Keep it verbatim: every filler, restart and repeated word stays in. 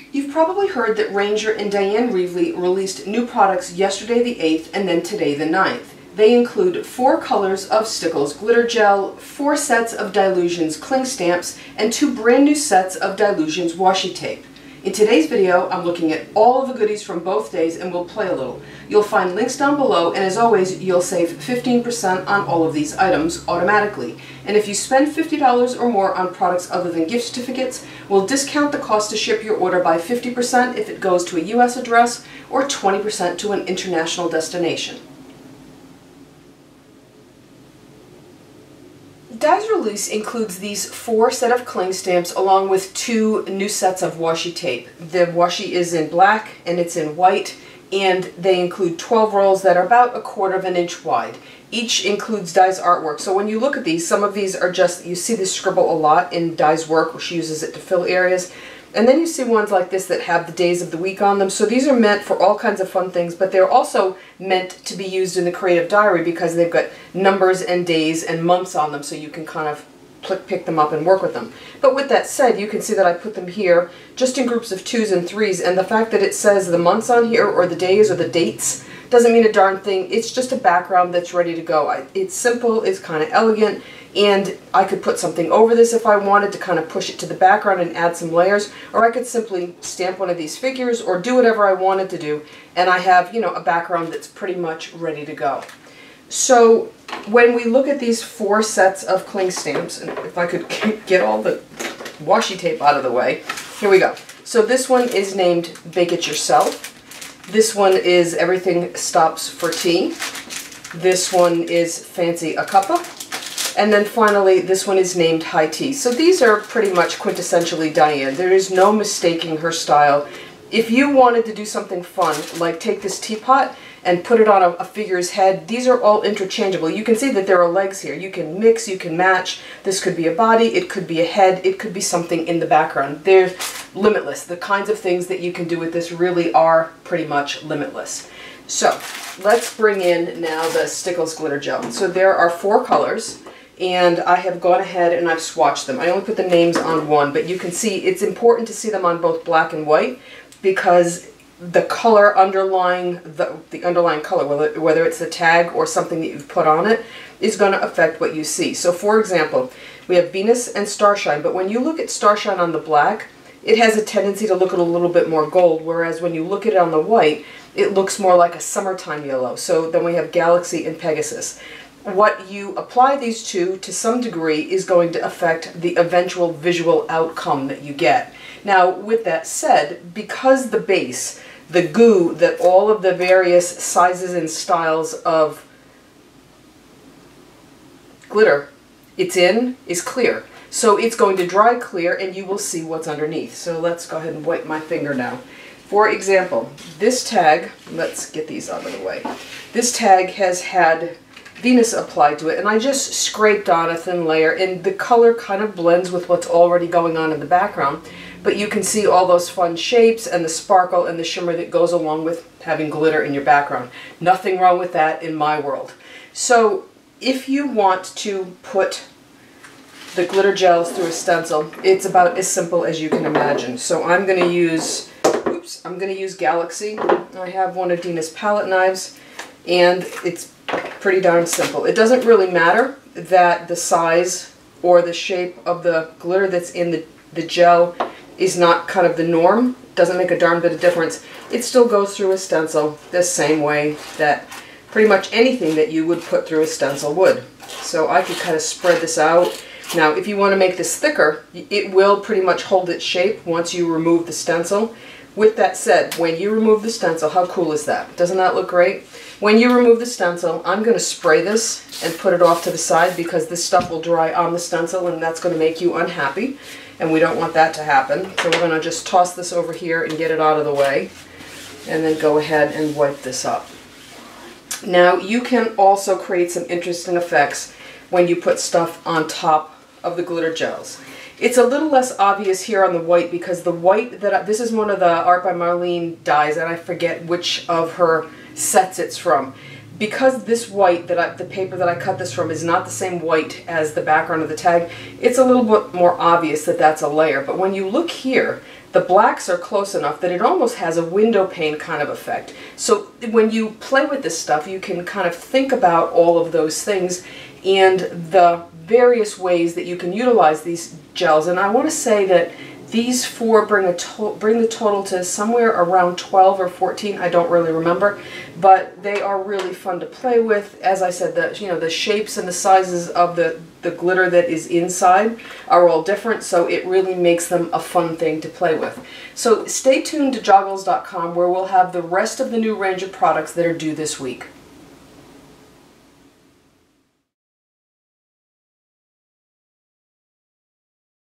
You've probably heard that Ranger and Diane Reevely released new products yesterday the eighth and then today the ninth. They include four colors of Stickles glitter gel, four sets of Dylusions cling stamps, and two brand new sets of Dylusions Washi Tape. In today's video, I'm looking at all of the goodies from both days and we'll play a little. You'll find links down below, and as always, you'll save fifteen percent on all of these items automatically. And if you spend fifty dollars or more on products other than gift certificates, we'll discount the cost to ship your order by fifty percent if it goes to a U S address or twenty percent to an international destination. Dies Release includes these four set of cling stamps along with two new sets of washi tape. The washi is in black and it's in white, and they include twelve rolls that are about a quarter of an inch wide. Each includes Di's artwork. So when you look at these, some of these are just, you see this scribble a lot in Di's work where she uses it to fill areas. And then you see ones like this that have the days of the week on them. So these are meant for all kinds of fun things, but they're also meant to be used in the creative diary because they've got numbers and days and months on them, so you can kind of pick them up and work with them. But with that said, you can see that I put them here just in groups of twos and threes, and the fact that it says the months on here or the days or the dates doesn't mean a darn thing. It's just a background that's ready to go. I, it's simple, it's kind of elegant, and I could put something over this if I wanted to kind of push it to the background and add some layers, or I could simply stamp one of these figures or do whatever I wanted to do, and I have, you know, a background that's pretty much ready to go. So when we look at these four sets of cling stamps, and if I could get all the washi tape out of the way, here we go. So this one is named Bake It Yourself. This one is Everything Stops for Tea. This one is Fancy a Cuppa. And then finally, this one is named High Tea. So these are pretty much quintessentially Diane. There is no mistaking her style. If you wanted to do something fun, like take this teapot and put it on a, a figure's head, these are all interchangeable. You can see that there are legs here. You can mix, you can match. This could be a body, it could be a head, it could be something in the background. They're limitless. The kinds of things that you can do with this really are pretty much limitless. So let's bring in now the Stickles glitter gel. So there are four colors, and I have gone ahead and I've swatched them. I only put the names on one, but you can see it's important to see them on both black and white because the color underlying the, the underlying color, whether, whether it's the tag or something that you've put on it, is going to affect what you see. So for example, we have Venus and Starshine, but when you look at Starshine on the black, it has a tendency to look a little bit more gold, whereas when you look at it on the white, it looks more like a summertime yellow. So then we have Galaxy and Pegasus. What you apply these to, to some degree, is going to affect the eventual visual outcome that you get. Now, with that said, because the base, the goo that all of the various sizes and styles of glitter it's in is clear. So it's going to dry clear and you will see what's underneath. So let's go ahead and wipe my finger now. For example, this tag, let's get these out of the way. This tag has had Venus applied to it, and I just scraped on a thin layer, and the color kind of blends with what's already going on in the background. But you can see all those fun shapes and the sparkle and the shimmer that goes along with having glitter in your background. Nothing wrong with that in my world. So if you want to put the glitter gels through a stencil, it's about as simple as you can imagine. So I'm going to use, oops, I'm going to use Galaxy. I have one of Dina's palette knives, and it's pretty darn simple. It doesn't really matter that the size or the shape of the glitter that's in the, the gel is not kind of the norm. It doesn't make a darn bit of difference. It still goes through a stencil the same way that pretty much anything that you would put through a stencil would. So I could kind of spread this out. Now if you want to make this thicker, it will pretty much hold its shape once you remove the stencil. With that said, when you remove the stencil, how cool is that? Doesn't that look great? When you remove the stencil, I'm going to spray this and put it off to the side because this stuff will dry on the stencil and that's going to make you unhappy, and we don't want that to happen. So we're going to just toss this over here and get it out of the way, and then go ahead and wipe this up. Now you can also create some interesting effects when you put stuff on top of the glitter gels. It's a little less obvious here on the white because the white that I, this is one of the Art by Marlene dies, and I forget which of her sets it's from. Because this white, that I, the paper that I cut this from, is not the same white as the background of the tag, it's a little bit more obvious that that's a layer. But when you look here, The blacks are close enough that it almost has a window pane kind of effect. So when you play with this stuff, you can kind of think about all of those things and the various ways that you can utilize these gels. And I want to say that these four bring a to bring the total to somewhere around twelve or fourteen. I don't really remember, but they are really fun to play with. As I said, the you know the shapes and the sizes of the the glitter that is inside are all different, so it really makes them a fun thing to play with. So stay tuned to joggles dot com, where we'll have the rest of the new range of products that are due this week.